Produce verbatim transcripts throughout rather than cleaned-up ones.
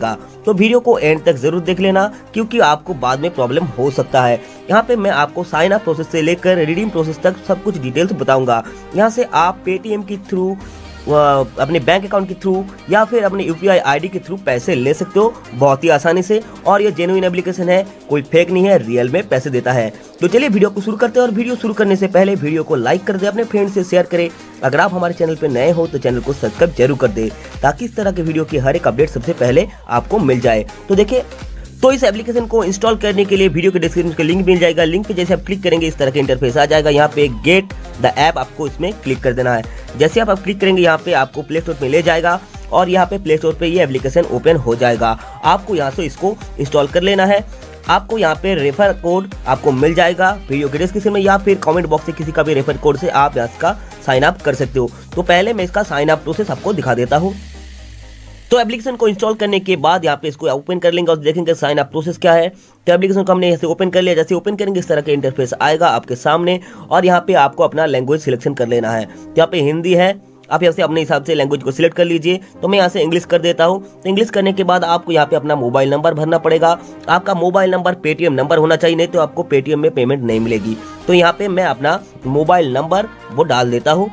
का। तो वीडियो को एंड तक जरूर देख लेना क्योंकि आपको बाद में प्रॉब्लम हो सकता है। यहाँ पे मैं आपको साइन अप प्रोसेस से लेकर रिडीम प्रोसेस तक सब कुछ डिटेल्स बताऊंगा। यहाँ से आप पेटीएम के थ्रू, अपने बैंक अकाउंट के थ्रू या फिर अपने यूपीआई आईडी के थ्रू पैसे ले सकते हो बहुत ही आसानी से। और ये जेन्युइन एप्लीकेशन है, कोई फेक नहीं है, रियल में पैसे देता है। तो चलिए वीडियो को शुरू करते हैं। और वीडियो शुरू करने से पहले वीडियो को लाइक कर दे, अपने फ्रेंड से शेयर करें। अगर आप हमारे चैनल पर नए हो तो चैनल को सब्सक्राइब जरूर कर दे ताकि इस तरह के वीडियो की हर एक अपडेट सबसे पहले आपको मिल जाए। तो देखिए, तो इस एप्लीकेशन को इंस्टॉल करने के लिए वीडियो के डिस्क्रिप्शन में लिंक मिल जाएगा। लिंक पे जैसे आप क्लिक करेंगे इस तरह का इंटरफेस आ जाएगा। यहाँ पे गेट द ऐप आपको इसमें क्लिक कर देना है। जैसे आप, आप क्लिक करेंगे यहाँ पे आपको प्ले स्टोर पे ले जाएगा और यहाँ पे प्ले स्टोर पे ये एप्लीकेशन ओपन हो जाएगा। आपको यहाँ से इसको इंस्टॉल कर लेना है। आपको यहाँ पे रेफर कोड आपको मिल जाएगा वीडियो के डिस्क्रिप्शन में या फिर कमेंट बॉक्स से किसी का भी रेफर कोड से आप इसका साइन अप कर सकते हो। तो पहले मैं इसका साइन अप प्रोसेस आपको दिखा देता हूँ। तो एप्लीकेशन को इंस्टॉल करने के बाद यहाँ पे इसको ओपन कर लेंगे और देखेंगे साइन अप प्रोसेस क्या है। तो एप्लीकेशन को हमने यहाँ से ओपन कर लिया। जैसे ओपन करेंगे इस तरह के इंटरफेस आएगा आपके सामने और यहाँ पे आपको अपना लैंग्वेज सिलेक्शन कर लेना है। तो यहाँ पे हिंदी है, आप यहाँ से अपने हिसाब से लैंग्वेज को सिलेक्ट कर लीजिए। तो मैं यहाँ से इंग्लिश कर देता हूँ। तो इंग्लिश करने के बाद आपको यहाँ पे अपना मोबाइल नंबर भरना पड़ेगा। आपका मोबाइल नंबर पेटीएम नंबर होना चाहिए, नहीं तो आपको पेटीएम में पेमेंट नहीं मिलेगी। तो यहाँ पे मैं अपना मोबाइल नंबर वो डाल देता हूँ।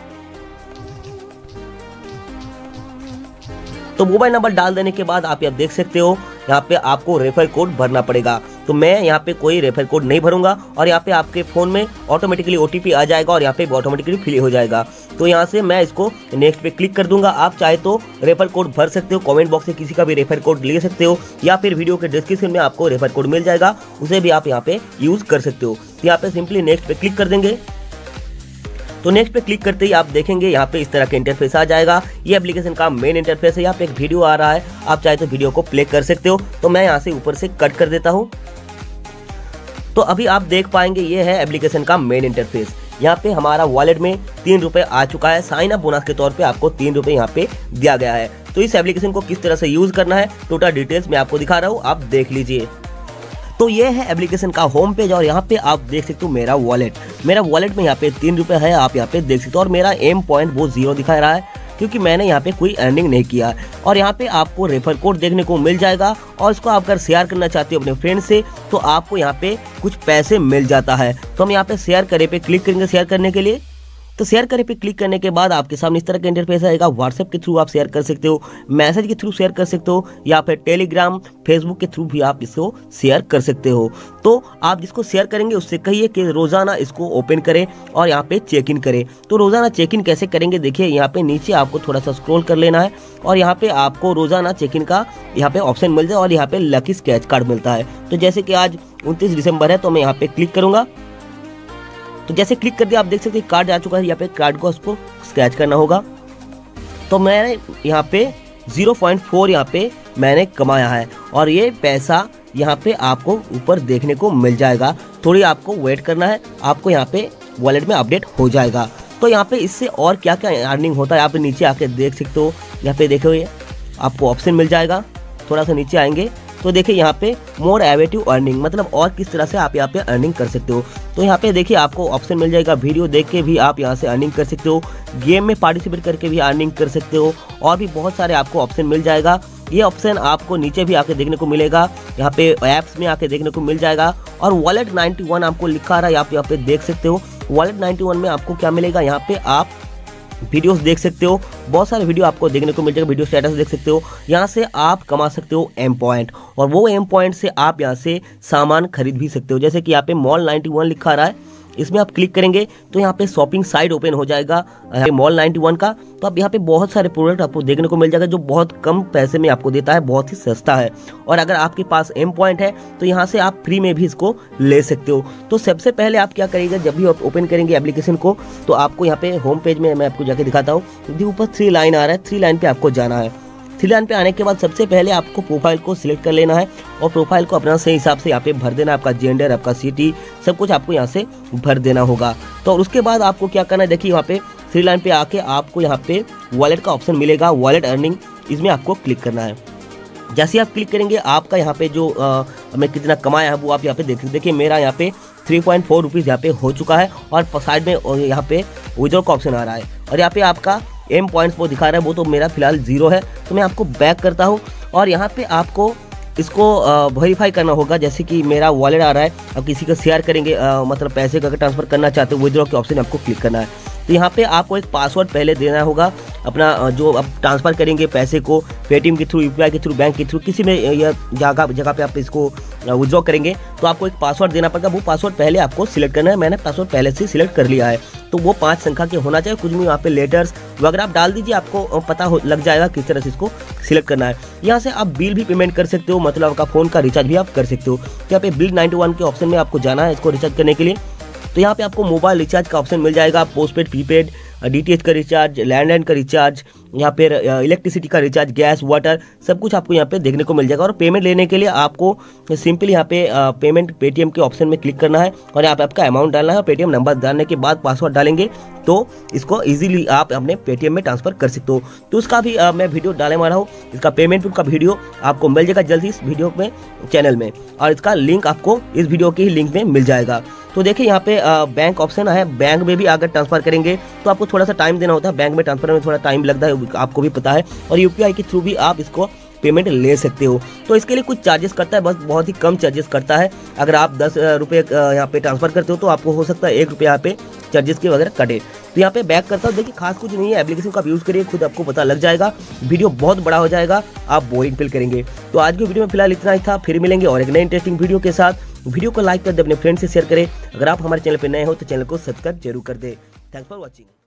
तो मोबाइल नंबर डाल देने के बाद आप यहाँ देख सकते हो यहाँ पे आपको रेफर कोड भरना पड़ेगा। तो मैं यहाँ पे कोई रेफर कोड नहीं भरूंगा और यहाँ पे आपके फोन में ऑटोमेटिकली ओटीपी आ जाएगा और यहाँ पे ऑटोमेटिकली फिल हो जाएगा। तो यहाँ से मैं इसको नेक्स्ट पे क्लिक कर दूंगा। आप चाहे तो रेफर कोड भर सकते हो, कमेंट बॉक्स से किसी का भी रेफर कोड ले सकते हो या फिर वीडियो के डिस्क्रिप्शन में आपको रेफर कोड मिल जाएगा, उसे भी आप यहाँ पे यूज कर सकते हो। तो यहाँ पे सिंपली नेक्स्ट पे क्लिक कर देंगे। तो नेक्स्ट पे क्लिक करते ही आप देखेंगे यहाँ पे इस तरह का इंटरफेस आ जाएगा। ये एप्लीकेशन का मेन इंटरफेस है। यहाँ पे एक वीडियो आ रहा है, आप चाहे तो वीडियो को प्ले कर सकते हो। तो मैं यहाँ से ऊपर से कट कर देता हूँ। तो अभी आप देख पाएंगे ये है एप्लीकेशन का मेन इंटरफेस। यहाँ पे हमारा वॉलेट में तीन रुपए आ चुका है। साइन अप बोनस के तौर पे आपको तीन रुपए यहाँ पे दिया गया है। तो इस एप्लीकेशन को किस तरह से यूज करना है टोटल डिटेल्स मैं आपको दिखा रहा हूँ, आप देख लीजिए। तो ये है एप्लीकेशन का होम पेज और यहाँ पे आप देख सकते हो मेरा वॉलेट। मेरा वॉलेट में यहाँ पे तीन रुपए है, आप यहाँ पे देख सकते हो। और मेरा एम पॉइंट वो जीरो दिखा रहा है क्योंकि मैंने यहाँ पे कोई अर्निंग नहीं किया। और यहाँ पे आपको रेफर कोड देखने को मिल जाएगा और इसको आप अगर शेयर करना चाहते हो अपने फ्रेंड से तो आपको यहाँ पे कुछ पैसे मिल जाता है। तो हम यहाँ पे शेयर करे पे क्लिक करेंगे शेयर करने के लिए। तो शेयर करे पे क्लिक करने के बाद आपके सामने इस तरह का इंटरफेस आएगा। व्हाट्सएप के थ्रू आप शेयर कर सकते हो, मैसेज के थ्रू शेयर कर सकते हो या फिर टेलीग्राम, फेसबुक के थ्रू भी आप इसको शेयर कर सकते हो। तो आप जिसको शेयर करेंगे उससे कहिए कि रोजाना इसको ओपन करें और यहाँ पे चेक इन करें। तो रोजाना चेक इन कैसे करेंगे, देखिए यहाँ पे नीचे आपको थोड़ा सा स्क्रॉल कर लेना है और यहाँ पे आपको रोजाना चेक इन का यहाँ पे ऑप्शन मिल जाए और यहाँ पे लकी स्क्रैच कार्ड मिलता है। तो जैसे कि आज उनतीस दिसंबर है तो मैं यहाँ पे क्लिक करूंगा। तो जैसे क्लिक कर दिया आप देख सकते हैं कार्ड आ चुका है। यहाँ पे कार्ड को उसको स्क्रैच करना होगा। तो मैंने यहाँ पे ज़ीरो पॉइंट फोर यहाँ पे मैंने कमाया है और ये पैसा यहाँ पे आपको ऊपर देखने को मिल जाएगा। थोड़ी आपको वेट करना है, आपको यहाँ पे वॉलेट में अपडेट हो जाएगा। तो यहाँ पे इससे और क्या क्या अर्निंग होता है आप नीचे आके देख सकते हो। यहाँ पे देखो ये आपको ऑप्शन मिल जाएगा। थोड़ा सा नीचे आएंगे तो देखिए यहाँ पे मोर एवेटिव अर्निंग, मतलब और किस तरह से आप यहाँ पे अर्निंग कर सकते हो। तो यहाँ पे देखिए आपको ऑप्शन मिल जाएगा, वीडियो देख के भी आप यहाँ से अर्निंग कर सकते हो, गेम में पार्टिसिपेट करके भी अर्निंग कर सकते हो और भी बहुत सारे आपको ऑप्शन मिल जाएगा। ये ऑप्शन आपको नीचे भी आके देखने को मिलेगा, यहाँ पे ऐप्स में आके देखने को मिल जाएगा। और वॉलेट नाइन्टी वन आपको लिखा रहा है, आप यहाँ पे देख सकते हो। वॉलेट नाइन्टी वन में आपको क्या मिलेगा, यहाँ पे आप वीडियोस देख सकते हो, बहुत सारे वीडियो आपको देखने को मिल जाएगा। वीडियो स्टेटस देख सकते हो, यहाँ से आप कमा सकते हो एम पॉइंट और वो एम पॉइंट से आप यहाँ से सामान खरीद भी सकते हो। जैसे कि यहाँ पे मॉल नाइन्टी वन लिखा रहा है, इसमें आप क्लिक करेंगे तो यहाँ पे शॉपिंग साइट ओपन हो जाएगा मॉल नाइन्टी वन का। तो अब यहाँ पे बहुत सारे प्रोडक्ट आपको देखने को मिल जाएगा जो बहुत कम पैसे में आपको देता है, बहुत ही सस्ता है। और अगर आपके पास एम पॉइंट है तो यहाँ से आप फ्री में भी इसको ले सकते हो। तो सबसे पहले आप क्या करिएगा, जब भी आप ओपन करेंगे एप्लीकेशन को तो आपको यहाँ पे होम पेज में मैं आपको जाके दिखाता हूँ, ऊपर थ्री लाइन आ रहा है, थ्री लाइन पे आपको जाना है। थ्री लाइन पे आने के बाद सबसे पहले आपको प्रोफाइल को सिलेक्ट कर लेना है और प्रोफाइल को अपना सही हिसाब से यहाँ पे भर देना है। आपका जेंडर, आपका सिटी, सब कुछ आपको यहाँ से भर देना होगा। तो उसके बाद आपको क्या करना है, देखिए यहाँ पे थ्री लाइन पे आके आपको यहाँ पे वॉलेट का ऑप्शन मिलेगा, वॉलेट अर्निंग, इसमें आपको क्लिक करना है। जैसे आप क्लिक करेंगे आपका यहाँ पे जो आ, मैं कितना कमाया है वो आप यहाँ पे देख देखिए मेरा यहाँ पे थ्री पॉइंट फोर रुपीज़ यहाँ पे हो चुका है और साइड में यहाँ पे विड्रॉ का ऑप्शन आ रहा है और यहाँ पे आपका एम पॉइंट्स वो दिखा रहा है, वो तो मेरा फिलहाल जीरो है। तो मैं आपको बैक करता हूँ और यहाँ पे आपको इसको वेरीफाई करना होगा। जैसे कि मेरा वॉलेट आ रहा है, अब किसी को शेयर करेंगे, आ, मतलब पैसे का अगर ट्रांसफर करना चाहते हो विथड्रॉ के ऑप्शन आपको क्लिक करना है। तो यहाँ पे आपको एक पासवर्ड पहले देना होगा अपना, जो आप ट्रांसफ़र करेंगे पैसे को पेटीएम के थ्रू, यूपीआई के थ्रू, बैंक के थ्रू, किसी में या जगह जगह पे आप इसको विथड्रॉ करेंगे तो आपको एक पासवर्ड देना पड़ेगा। वो पासवर्ड पहले आपको सिलेक्ट करना है। मैंने पासवर्ड पहले से सिलेक्ट कर लिया है, तो वो पाँच संख्या के होना चाहिए। कुछ भी यहाँ पे लेटर्स वगैरह आप डाल दीजिए, आपको पता हो लग जाएगा किस तरह से इसको सिलेक्ट करना है। यहाँ से आप बिल भी पेमेंट कर सकते हो, मतलब आपका फ़ोन का रिचार्ज भी आप कर सकते हो। यहाँ पे बिल नाइन्टी वन के ऑप्शन में आपको जाना है इसको रिचार्ज करने के लिए। तो यहाँ पे आपको मोबाइल रिचार्ज का ऑप्शन मिल जाएगा, पोस्टपेड, प्रीपेड, डीटीएच का रिचार्ज, लैंडलाइन का रिचार्ज, यहाँ पे इलेक्ट्रिसिटी का रिचार्ज, गैस, वाटर, सब कुछ आपको यहाँ पे देखने को मिल जाएगा। और पेमेंट लेने के लिए आपको सिंपली यहाँ पे पेमेंट पेटीएम के ऑप्शन में क्लिक करना है और यहाँ पे आपका अमाउंट डालना है और पेटीएम नंबर डालने के बाद पासवर्ड डालेंगे तो इसको इजीली आप अपने पेटीएम में ट्रांसफर कर सकते हो। तो उसका भी आ, मैं वीडियो डाले मारा हूँ, इसका पेमेंट का वीडियो आपको मिल जाएगा जल्दी इस वीडियो में चैनल में, और इसका लिंक आपको इस वीडियो के ही लिंक में मिल जाएगा। तो देखिए यहाँ पे आ, बैंक ऑप्शन है, बैंक में भी अगर ट्रांसफर करेंगे तो आपको थोड़ा सा टाइम देना होता है, बैंक में ट्रांसफर में थोड़ा टाइम लगता है, आपको भी पता है। और यूपीआई के थ्रू भी आप इसको पेमेंट ले सकते हो। तो इसके लिए कुछ चार्जेस करता है, बस बहुत ही कम चार्जेस करता है। अगर आप दस रुपये यहाँ पे ट्रांसफर करते हो तो आपको हो सकता है एक रुपये यहाँ पे चार्जेस के वगैरह कटे। तो यहाँ पे बैक करता हूँ, देखिए खास कुछ नहीं है, एप्लीकेशन का यूज़ करिए, खुद आपको पता लग जाएगा। वीडियो बहुत बड़ा हो जाएगा, आप बोरिंग फील करेंगे। तो आज की वीडियो में फिलहाल इतना ही था, फिर मिलेंगे और एक नए इंटरेस्टिंग वीडियो के साथ। वीडियो को लाइक कर दे, अपने फ्रेंड से शेयर करें। अगर आप हमारे चैनल पर नए हो तो चैनल को सब्सक्राइब जरूर कर दे। Thanks for watching.